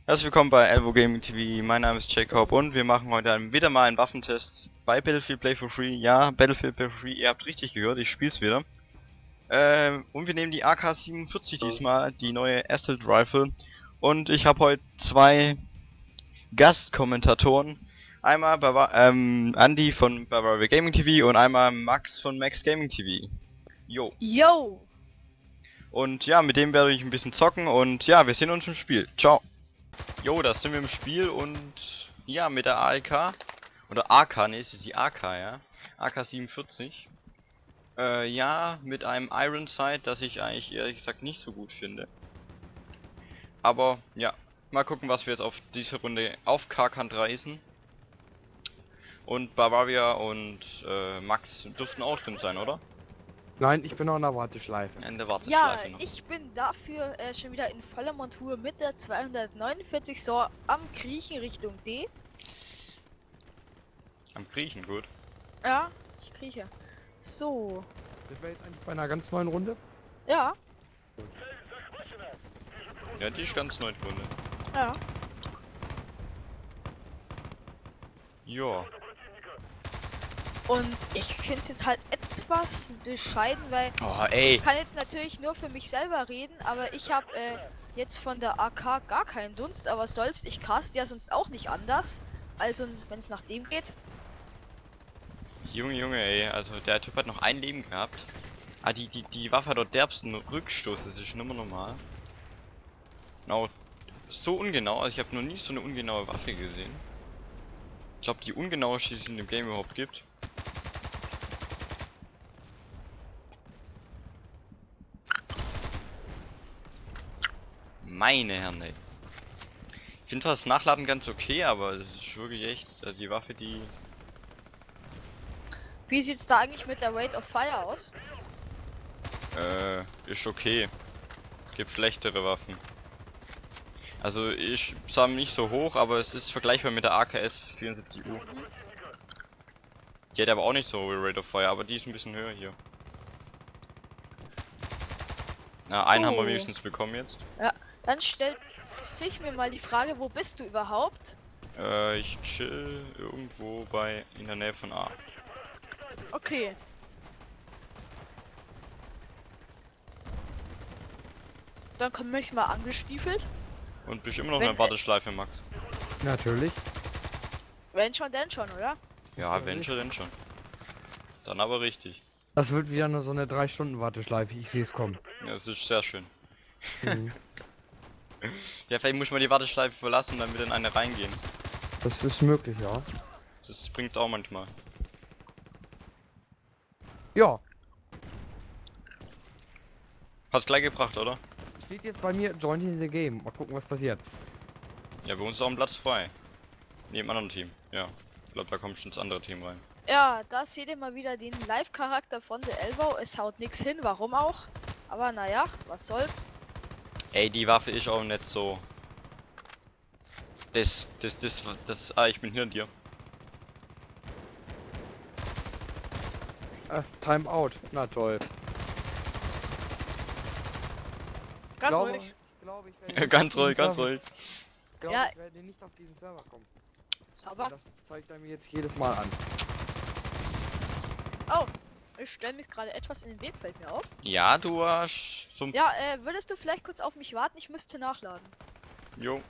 Herzlich willkommen bei Elvo Gaming TV, mein Name ist Jacob und wir machen heute wieder mal einen Waffentest bei Battlefield Play for Free. Ja, Battlefield Play for Free, ihr habt richtig gehört, ich spiel's wieder. Und wir nehmen die AK-47 diesmal, die neue Assault Rifle. Und ich habe heute zwei Gastkommentatoren. Einmal Andy von Bavaria Gaming TV und einmal Max von Max Gaming TV. Jo. Yo! Und ja, mit dem werde ich ein bisschen zocken und ja, wir sehen uns im Spiel. Ciao. Jo, da sind wir im Spiel und ja, mit der ALK oder AK, ne, es ist die AK, ja. AK-47. Ja, mit einem Iron Sight, das ich eigentlich ehrlich gesagt nicht so gut finde. Aber ja, mal gucken, was wir jetzt auf diese Runde auf Karkand reisen. Und Bavaria und Max dürften auch drin sein, oder? Nein, ich bin noch in der Warteschleife. In der Ja, Warteschleife noch. ich bin dafür schon wieder in voller Montur mit der 249 so am Kriechen Richtung D. Am Kriechen, gut. Ja, ich krieche. So, Sind wir jetzt eigentlich bei einer ganz neuen Runde? ja, Ja, die ist ganz neu Runde. ja. Ja. Und ich finde es jetzt halt etwas bescheiden, weil Oh, ey. ich kann jetzt natürlich nur für mich selber reden, aber ich habe jetzt von der AK gar keinen Dunst, aber was soll's, ich cast ja sonst auch nicht anders. Also, wenn es nach dem geht. Junge, Junge, ey, also der Typ hat noch ein Leben gehabt. Ah, die Waffe hat dort derbsten Rückstoß, das ist schon immer normal. Genau, so ungenau, also ich habe noch nie so eine ungenaue Waffe gesehen. Ich glaube, die ungenaueste, die es in dem Game überhaupt gibt. Meine Herren, ey. Ich finde das Nachladen ganz okay, aber es ist wirklich echt, also die Waffe, die... Wie sieht's da eigentlich mit der Rate of Fire aus? Ist okay. Gibt schlechtere Waffen. Also ich sah nicht so hoch, aber es ist vergleichbar mit der AKS 74U. Die hat aber auch nicht so hohe Rate of Fire, aber die ist ein bisschen höher hier. Na, einen haben wir So. wenigstens bekommen jetzt. Ja, dann stellt sich mir mal die Frage, wo bist du überhaupt? Ich chill irgendwo in der Nähe von A. Okay. Dann komme ich mal angestiefelt. Und bist immer noch Wenn- in der Warteschleife, Max. Natürlich. Wenn schon, denn schon, oder? Ja, wenn schon, denn schon. Dann aber richtig. Das wird wieder nur so eine 3-Stunden-Warteschleife. Ich sehe es kommen. Ja, das ist sehr schön. Mhm. Ja, vielleicht muss man die Warteschleife verlassen, dann wieder in eine reingehen. Das ist möglich, ja. Das bringt auch manchmal. Ja, Hat's gleich gebracht, oder? steht jetzt bei mir Join in the Game. Mal gucken, was passiert. Ja, bei uns ist auch ein Platz frei. Neben anderen Team. Ja. Ich glaube, da kommt schon ins andere Team rein. Ja, da seht ihr mal wieder den Live-Charakter von der Elbow. Es haut nichts hin, warum auch? Aber naja, was soll's. Ey, die Waffe ist auch nicht so. Ich bin hinter dir. Timeout. Na toll. Ganz ruhig. Glaube ich werde Ganz ruhig, ganz ruhig. Glaube, Ja. ich werde nicht auf diesen Server kommen. Aber, Das zeigt er mir jetzt jedes Mal an. oh, ich stelle mich gerade etwas in den Weg, fällt mir auf. Ja, du hast so ein... Ja, würdest du vielleicht kurz auf mich warten? Ich müsste nachladen. Jo.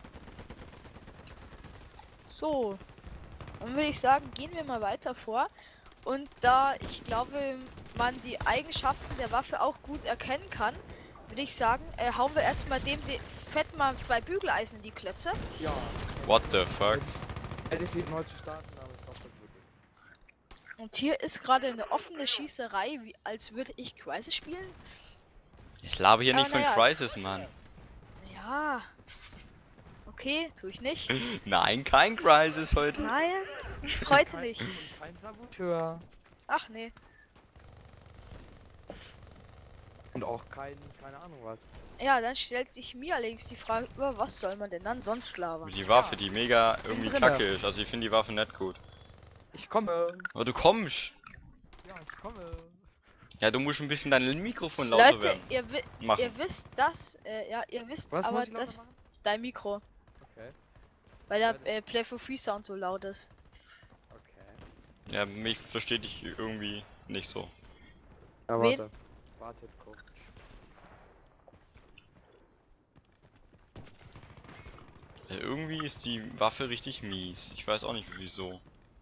So, dann würde ich sagen, gehen wir mal weiter vor. Und da ich glaube, man die Eigenschaften der Waffe auch gut erkennen kann, würde ich sagen, hauen wir erstmal dem fett mal 2 Bügeleisen in die Klötze. Ja. What the fuck? Battlefield neu zu starten, aber ich glaube, das wird jetzt. Und hier ist gerade eine offene Schießerei, wie als würde ich Crisis spielen. Ich laber hier Aber nicht von naja. Crisis, Mann. Ja. Okay, tue ich nicht. Nein, kein Crisis heute. Nein, heute nicht. Und kein Saboteur. Ach nee. Und auch keine Ahnung was. Ja, dann stellt sich mir allerdings die Frage, über was soll man denn dann sonst labern? Die Waffe, die mega irgendwie drinne. kacke ist. Also ich finde die Waffe nicht gut. Ich komme. Aber du kommst. Ja, ich komme. Ja, du musst ein bisschen dein Mikrofon lauter Leute, werden. ihr Machen. wisst das, ja, ihr wisst Was aber muss ich lauter das, machen? dein Mikro. Weil der Play for Free Sound so laut ist. Okay. Ja, mich versteht ich irgendwie nicht so. Ja, Wen? warte. Wartet kurz. Ja, irgendwie ist die Waffe richtig mies. Ich weiß auch nicht wieso.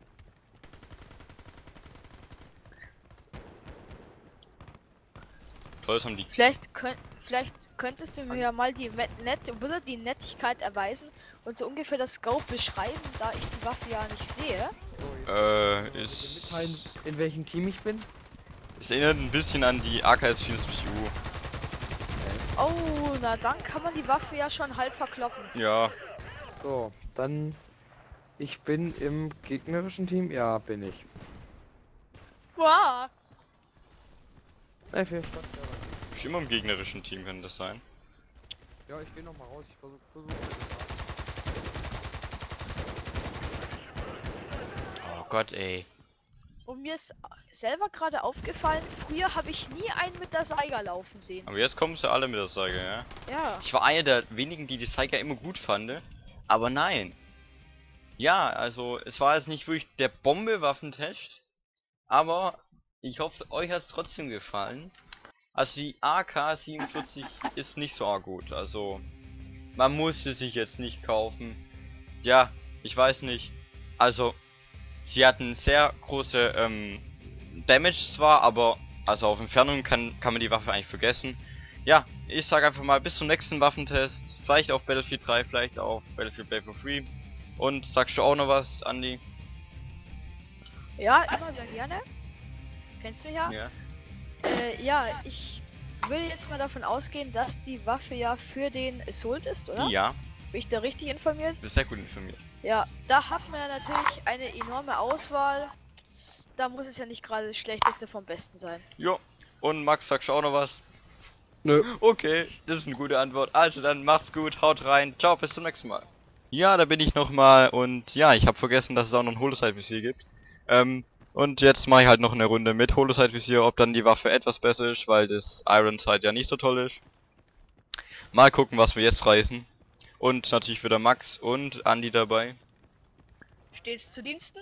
Toll, das haben die... Vielleicht könntest du mir ja mal die die Nettigkeit erweisen und so ungefähr das Scope beschreiben, da ich die Waffe ja nicht sehe. So, bitte Ist... mitteilen, in welchem Team ich bin. Es erinnert ein bisschen an die AKS 74U. Oh, na dann kann man die Waffe ja schon halb verkloppen. Ja, So, dann... Ich bin im gegnerischen Team? Ja, bin ich. Wow. Nein, vielleicht passt ich immer im gegnerischen Team kann das sein. ja, ich geh noch mal raus. Ich versuche. Oh Gott, ey. Und mir ist selber gerade aufgefallen, früher habe ich nie einen mit der Saiga laufen sehen. Aber jetzt kommen sie alle mit der Saiga, ja? Ja. Ich war einer der wenigen, die Saiga immer gut fand. Aber nein. Ja, also es war jetzt nicht wirklich der Bombe-Waffentest. Aber ich hoffe, euch hat es trotzdem gefallen. Also die AK-47 ist nicht so arg gut. Also man muss sie sich jetzt nicht kaufen. Ja, ich weiß nicht. Also sie hatten sehr große Damage zwar, aber also auf Entfernung kann man die Waffe eigentlich vergessen. Ja, ich sage einfach mal bis zum nächsten Waffentest. Vielleicht auf Battlefield 3, vielleicht auf Battlefield Play for Free. Und sagst du auch noch was, Andi? Ja, immer wieder gerne. Kennst du ja? Ja. Ja, ich würde jetzt mal davon ausgehen, dass die Waffe ja für den Assault ist, oder? Ja, Bin ich da richtig informiert? bist sehr gut informiert. Ja, da hat man ja natürlich eine enorme Auswahl. Da muss es ja nicht gerade das Schlechteste vom Besten sein. Jo. Und Max, sagst du auch noch was? Nö. Okay, das ist eine gute Antwort. Also dann macht's gut, haut rein. Ciao, bis zum nächsten Mal. Ja, da bin ich nochmal und ja, ich habe vergessen, dass es auch noch ein Holosight-Visier gibt. Und jetzt mache ich halt noch eine Runde mit Holosight-Visier, ob dann die Waffe etwas besser ist, weil das Iron Sight ja nicht so toll ist. Mal gucken, was wir jetzt reißen. Und natürlich wieder Max und Andi dabei. Steht's zu Diensten?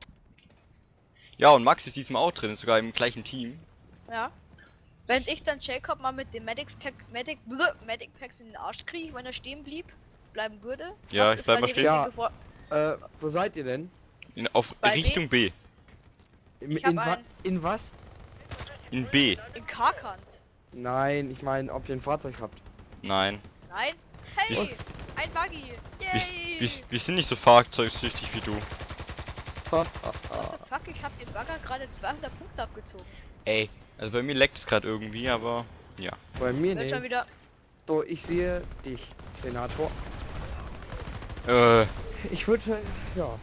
Ja, und Max ist diesmal auch drin, sogar im gleichen Team. Ja. Wenn ich dann Jacob mal mit dem Medic Packs in den Arsch kriege, wenn er stehen bleiben würde. Ja, was ich ist bleib dann mal die stehen. richtige Vor- Wo seid ihr denn? Auf Bei Richtung B. Ich hab einen. In was? In B. In Karkant. Nein, ich meine, ob ihr ein Fahrzeug habt. Nein. Nein. Hey, ein Buggy. Yay. Wir sind nicht so fahrzeugsüchtig wie du. What the fuck, ich hab dem Bagger gerade 200 Punkte abgezogen. Ey, also bei mir leckt es gerade irgendwie, aber ja. Bei mir Wird schon nicht. wieder. So, ich sehe dich, Senator. Äh, Ich würde, ja.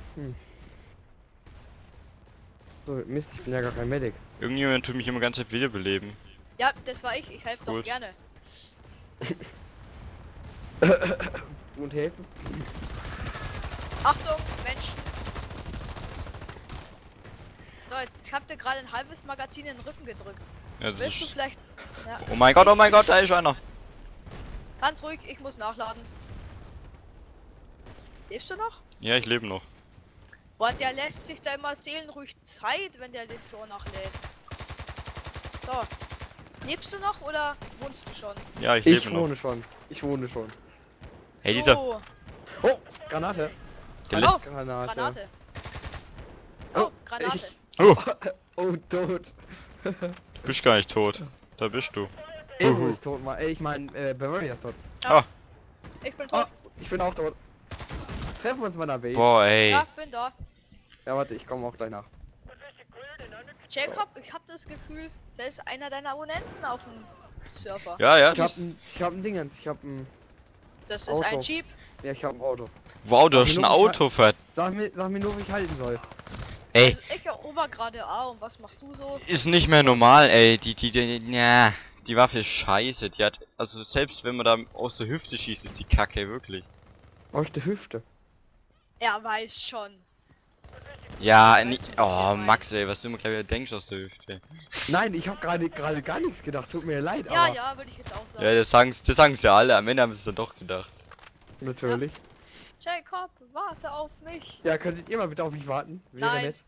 So, Mist, ich bin ja gar kein Medic. irgendjemand tut mich immer ganz Zeit wiederbeleben. Ja, das war ich. Ich helfe doch Gut. gerne. Und helfen? Achtung, Mensch. So, ich hab dir gerade ein halbes Magazin in den Rücken gedrückt. Ja, das Willst du ist... vielleicht... Ja. Oh mein Gott, da ist einer. Ganz ruhig, ich muss nachladen. Lebst du noch? Ja, ich lebe noch. Boah, der lässt sich da immer seelenruhig Zeit, wenn der das so nachlädt. So. Lebst du noch oder wohnst du schon? Ja, ich Ich lebe noch. wohne schon. Ich wohne schon. Hey, so. Oh, Granate. Der Oh, Granate. Granate. Oh, Oh, Granate. Oh, Oh, tot. du bist gar nicht tot. Da bist du. Ego ist tot, mal. Ich meine, Bavaria ist tot. Ah, Ich bin Oh, tot. ich bin auch tot. Treffen wir uns mal in der Base. boah, ey. Ja, bin da. Ja, warte, ich komme auch gleich nach. Jacob, ich hab das Gefühl, da ist einer deiner Abonnenten auf dem Surfer. Ja, ja. Ich hab ein Dingens, ich hab ein... Das ist ein Auto. Jeep. Ja, ich hab ein Auto. Wow, du hast ein Auto fährt. Sag mir nur, wie ich halten soll. Ey, Also ich erober gerade A und was machst du so? ist nicht mehr normal, ey. Ja, die Waffe ist scheiße. Die hat, also selbst wenn man da aus der Hüfte schießt, ist die Kacke, wirklich. Aus der Hüfte. Er weiß schon. Ja, nicht. Oh, Max, ey, was du immer gleich wieder denkst aus der Hüfte. Nein, ich hab gerade gar nichts gedacht. Tut mir leid, Ja, aber... ja, würde ich jetzt auch sagen. Ja, das sagen sie ja alle. Am Ende haben sie es dann doch gedacht. Natürlich. Jacob, warte auf mich. Ja, könntet ihr mal bitte auf mich warten? Wäre Nein. nett.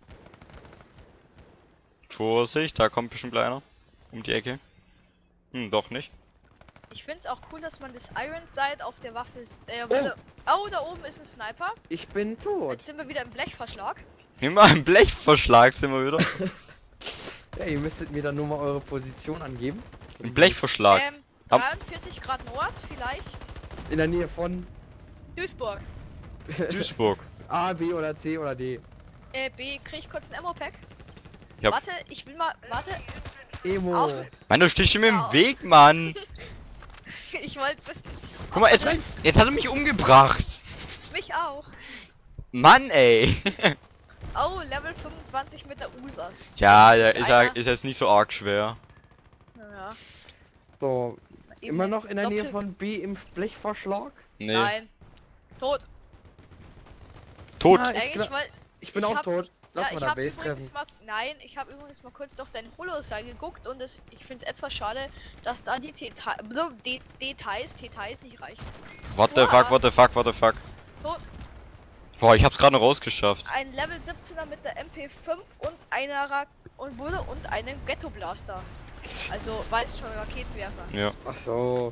Vorsicht, da kommt bestimmt einer. Um die Ecke. Doch nicht. Ich finde es auch cool, dass man das Iron Sight auf der Waffe ist. Oh. Oh, da oben ist ein Sniper. Ich bin tot. Jetzt sind wir wieder im Blechverschlag. Immer ein Blechverschlag sind wir wieder. Ja, ihr müsstet mir dann nur mal eure Position angeben. Ein Blechverschlag. Ab- 43 Grad Nord, vielleicht. In der Nähe von Duisburg. Duisburg. A, B oder C oder D. B, krieg ich kurz ein Ammo-Pack? Ja. Warte, ich will mal, warte. Emo. Auf. Mann, du stehst mir im Au. Weg, Mann. Ich wollte Guck mal, jetzt hat er mich umgebracht. mich auch. Mann, ey. Oh, Level 25 mit der USAS. Ja, Das der einer- ist jetzt nicht so arg schwer. Ja. So, Eben immer noch in der Nähe doppelt- von B im Blechverschlag? Nee. Nein. Tot. Tot. Ah, Eigentlich, weil... ich bin ich auch hab- tot. Lass ja, mal ich da habe Base übrigens treffen. mal... Nein, ich habe übrigens mal kurz durch dein Holo-Seil geguckt und ich finde es etwas schade, dass da die Details nicht reichen. What the fuck, what the fuck, what the fuck. Tot. Boah, ich hab's gerade noch rausgeschafft. Ein Level 17er mit der MP5 und und einem Ghetto Blaster. Also, weißt schon, Raketenwerfer. Ja. Ach so.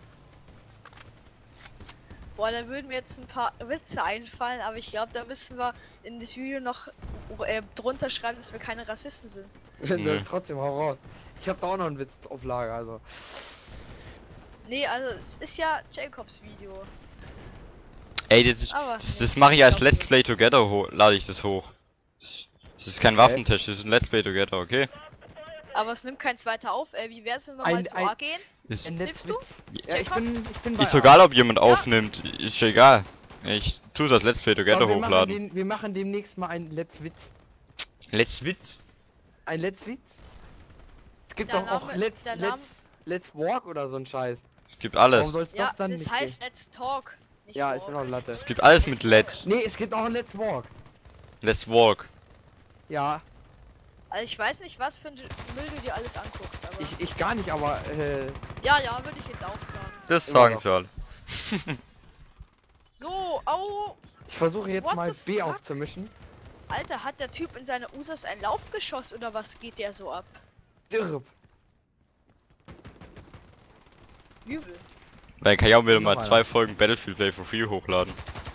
Boah, da würden mir jetzt ein paar Witze einfallen, aber ich glaube, da müssen wir in das Video noch drunter schreiben, dass wir keine Rassisten sind. Nee. Trotzdem, hau raus. Ich hab da auch noch einen Witz auf Lager, also. Nee, also es ist ja Jacobs Video. Ey, Aber das mache ich als Let's Play Together, lade ich das hoch. Das ist kein Waffentest, das ist ein Let's Play Together, okay? Aber es nimmt kein zweiter auf. Wie wär's, wenn wir Ein- mal zu ein- A gehen? Ist, Ein Hilfst du? Netzwitz. Ja, ich bin bei ist so A. egal, ob jemand Ja. aufnimmt, ist egal. Ich tue es als Let's Play So, Together wir, machen hochladen. wir machen demnächst mal ein Let's Witz. Let's Witz? Ein Let's Witz? Es gibt Der doch auch Name- der Name- Let's Walk oder so ein Scheiß. Es gibt Warum alles. soll's Ja, das dann das nicht heißt gehen? Let's Talk. Nicht Ja, Walk. ich bin auch Latte. Es gibt alles mit Let's. Nee, es gibt auch ein Let's Walk. Let's Walk. Ja, Also ich weiß nicht, was für ein Müll du dir alles anguckst, aber... ich gar nicht, aber Ja, würde ich jetzt auch sagen. Das Immer sagen noch. sie alle. So, au! ich versuche jetzt What mal the B fuck? aufzumischen. Alter, hat der Typ in seiner USAS ein Laufgeschoss oder was geht der so ab? Dirb. Übel. Dann kann ich auch wieder mal Noch einer. 2 Folgen Battlefield Play for Free hochladen.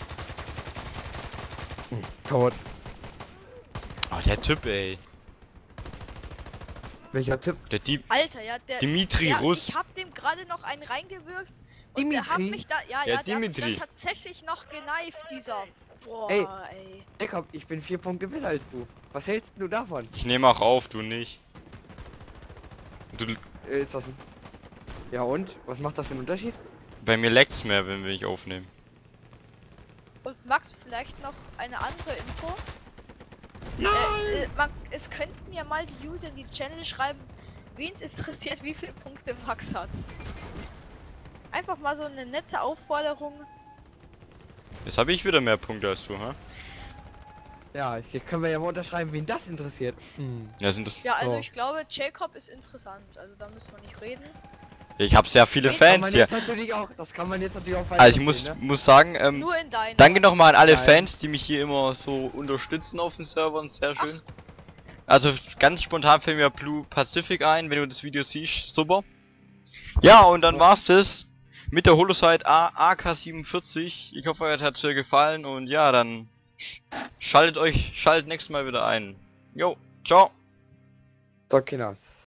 Tot. Oh, der Typ, ey. Welcher Tipp? Der Alter, ja, der... Dimitri ja, Russ. ich hab dem gerade noch einen reingewirkt. Und der hat Dimitri? mich da... Ja, Ja, ja, der hat mich Dimitri. da tatsächlich noch geneift, dieser... Boah, Ey. ey. Jacob, ich bin 4 Punkte besser als du. Was hältst du davon? Ich nehme auch auf, du nicht. Du, Ist das... Ja und? Was macht das für einen Unterschied? bei mir leckt's mehr, wenn wir nicht aufnehmen. Und Max, vielleicht noch eine andere Info? Es könnten ja mal die User in die Channel schreiben, wen es interessiert, wie viele Punkte Max hat. Einfach mal so eine nette Aufforderung. Jetzt habe ich wieder mehr Punkte als du, hä? Ja, hier können wir ja mal unterschreiben, wen das interessiert. Ja, sind das... Ja, also So. ich glaube, Jacob ist interessant. Also da müssen wir nicht reden. Ich habe sehr viele Wen Kann Fans man hier. jetzt natürlich auch, das kann man jetzt natürlich auch falsch Also ich verstehen, muss sagen, Nur in deinen. danke nochmal an alle Nein. Fans, die mich hier immer so unterstützen auf den Servern, sehr schön. Also ganz spontan fällt mir Blue Pacific ein, wenn du das Video siehst, super. Ja, und dann war's das mit der Holosite AK-47. Ich hoffe, euch hat's gefallen und ja, dann schaltet nächstes Mal wieder ein. Jo, ciao. So, Kinder.